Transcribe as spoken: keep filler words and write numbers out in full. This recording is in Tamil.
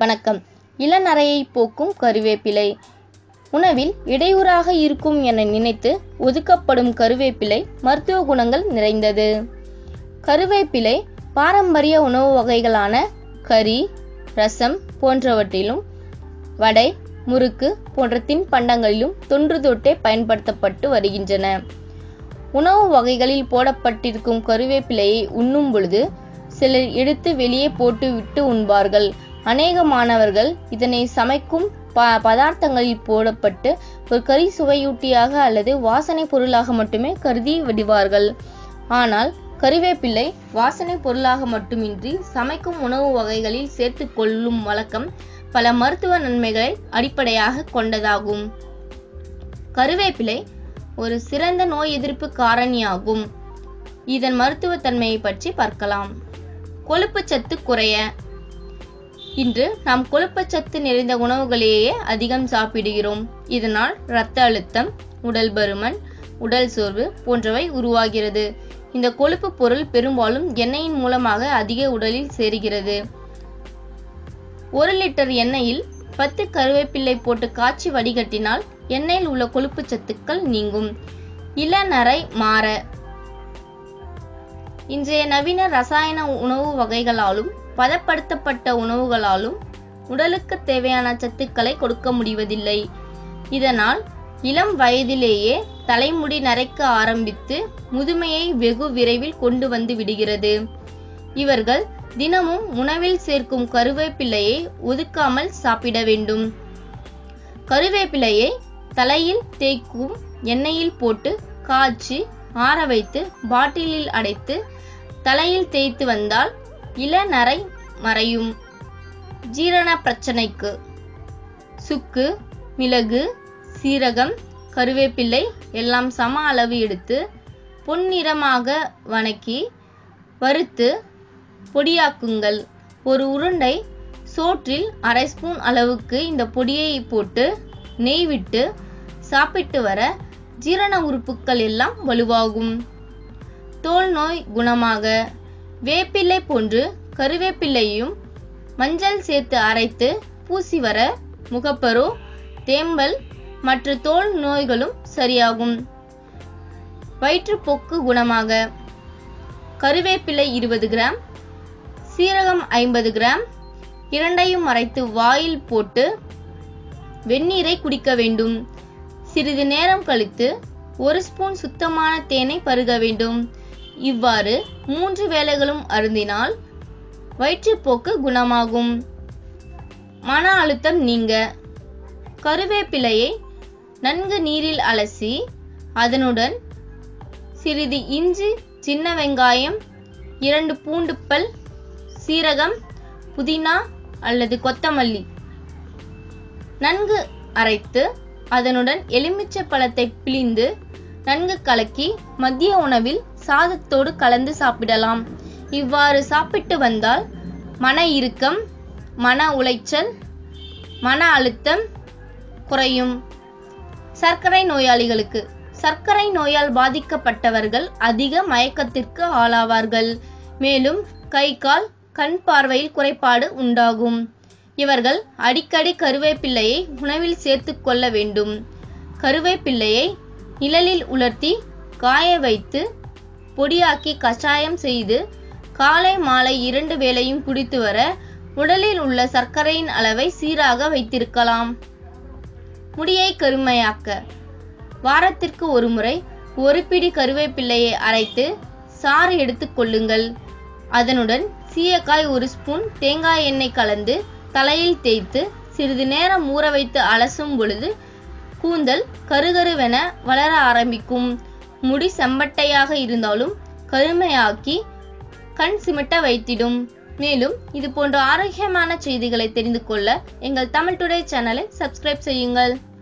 வணக்கம். இளநரையை போக்கும் கருவேப்பிலை. உணவில் இடையூறாக இருக்கும் என நினைத்து ஒதுக்கப்படும் கருவேப்பிலை மருத்துவ குணங்கள் நிறைந்தது. கருவேப்பிலை பாரம்பரிய உணவு வகைகளான கறி, ரசம் போன்றவற்றிலும் வடை, முறுக்கு போன்ற தின்பண்டங்களிலும் தொன்று தொட்டே பயன்படுத்தப்பட்டு வருகின்றன. உணவு வகைகளில் போடப்பட்டிருக்கும் கருவேப்பிலையை உண்ணும் பொழுது சிலர் எடுத்து வெளியே போட்டு விட்டு உண்பார்கள். அநேகமானவர்கள் இதனை சமைக்கும் ப பதார்த்தங்களில் போடப்பட்டு ஒரு கறி சுவையூட்டியாக அல்லது வாசனை பொருளாக மட்டுமே கருதி விடுவார்கள். ஆனால் கருவேப்பிலை வாசனை பொருளாக மட்டுமின்றி சமைக்கும் உணவு வகைகளில் சேர்த்து கொள்ளும் வழக்கம் பல மருத்துவ நன்மைகளை அடிப்படையாக கொண்டதாகும். கருவேப்பிலை ஒரு சிறந்த நோய் எதிர்ப்பு காரணியாகும். இதன் மருத்துவ தன்மையை பற்றி பார்க்கலாம். கொழுப்பு சத்து குறைய. இன்று நாம் கொழுப்புச்சத்து நிறைந்த உணவுகளையே அதிகம் சாப்பிடுகிறோம். இதனால் இரத்த அழுத்தம், உடல் பருமன், உடல் சோர்வு போன்றவை உருவாகிறது. இந்த கொழுப்பு பொருள் பெரும்பாலும் எண்ணெயின் மூலமாக அதிக உடலில் சேருகிறது. ஒரு லிட்டர் எண்ணெயில் பத்து கருவேப்பிலை போட்டு காய்ச்சி வடிகட்டினால் எண்ணெயில் உள்ள கொழுப்பு சத்துக்கள் நீங்கும். இளநரை மாற. இன்றைய நவீன ரசாயன உணவு வகைகளாலும் பதப்படுத்தப்பட்ட உணவுகளாலும் உடலுக்கு தேவையான சத்துக்களை கொடுக்க முடிவதில்லை. இதனால் இளம் வயதிலேயே தலைமுடி நரைக்க ஆரம்பித்து முதுமையை வெகு விரைவில் கொண்டு வந்து விடுகிறது. இவர்கள் தினமும் உணவில் சேர்க்கும் கருவேப்பிலையை ஒதுக்காமல் சாப்பிட வேண்டும். கருவேப்பிலையை தலையில் தேய்க்கும் எண்ணெயில் போட்டு காய்ச்சி ஆற வைத்து பாட்டிலில் அடைத்து தலையில் தேய்த்து வந்தால் இளநரை மறையும். ஜீரண பிரச்சனைக்கு சுக்கு, மிளகு, சீரகம், கருவேப்பிலை எல்லாம் சம அளவு எடுத்து பொன்னிறமாக வணக்கி வறுத்து பொடியாக்குங்கள். ஒரு உருண்டை சோற்றில் அரை ஸ்பூன் அளவுக்கு இந்த பொடியை போட்டு நெய் விட்டு சாப்பிட்டு வர ஜீரண உறுப்புகள் எல்லாம் வலுவாகும். தோல் நோய் குணமாக. வேப்பிலை போன்று கருவேப்பிலையும் மஞ்சள் சேர்த்து அரைத்து பூசி வர முகப்பரு, தேம்பல் மற்ற தோல் நோய்களும் சரியாகும். வயிற்றுப்போக்கு குணமாக. கருவேப்பிலை இருபது கிராம், சீரகம் ஐம்பது கிராம் இரண்டையும் அரைத்து வாயில் போட்டு வெந்நீரை குடிக்க வேண்டும். சிறிது நேரம் கழித்து ஒரு ஸ்பூன் சுத்தமான தேனை பருக வேண்டும். இவ்வாறு மூன்று வேளைகளும் அருந்தினால் வயிற்றுப்போக்கு குணமாகும். மன அழுத்தம் நீங்க. கருவேப்பிலையை நன்கு நீரில் அலசி அதனுடன் சிறிது இஞ்சி, சின்ன வெங்காயம், இரண்டு பூண்டு பல், சீரகம், புதினா அல்லது கொத்தமல்லி நன்கு அரைத்து அதனுடன் எலுமிச்சை பழத்தை பிழிந்து நன்கு கலக்கி மதிய உணவில் சாதத்தோடு கலந்து சாப்பிடலாம். இவ்வாறு சாப்பிட்டு வந்தால் மன இறுக்கம், மன உளைச்சல், மன அழுத்தம் குறையும். சர்க்கரை நோயாளிகளுக்கு. சர்க்கரை நோயால் பாதிக்கப்பட்டவர்கள் அதிக மயக்கத்திற்கு ஆளாவார்கள். மேலும் கை, கால், கண் பார்வையில் குறைபாடு உண்டாகும். இவர்கள் அடிக்கடி கருவேப்பிலையை உணவில் சேர்த்து கொள்ள வேண்டும். கருவேப்பிலையை நிழலில் உலர்த்தி காய வைத்து பொடியாக்கி கஷாயம் செய்து காலை மாலை இரண்டு வேளையும் குடித்து வர உடலில் உள்ள சர்க்கரையின் அளவை சீராக வைத்திருக்கலாம். முடியை கருமையாக்க. வாரத்திற்கு ஒரு முறை ஒரு பிடி கருவேப்பிலையை அரைத்து சாறு எடுத்து கொள்ளுங்கள். அதனுடன் சீயக்காய் ஒரு ஸ்பூன் தேங்காய் எண்ணெய் கலந்து தலையில் தேய்த்து சிறிது நேரம் ஊற வைத்து அலசும் பொழுது கூந்தல் கருகருவென வளர ஆரம்பிக்கும். முடி செம்பட்டையாக இருந்தாலும் கருமையாக்கி கண் சிமிட்ட வைத்திடும். மேலும் இது போன்ற ஆரோக்கியமான செய்திகளை தெரிந்து கொள்ள எங்கள் தமிழ் டுடே சேனலை சப்ஸ்கிரைப் செய்யுங்கள்.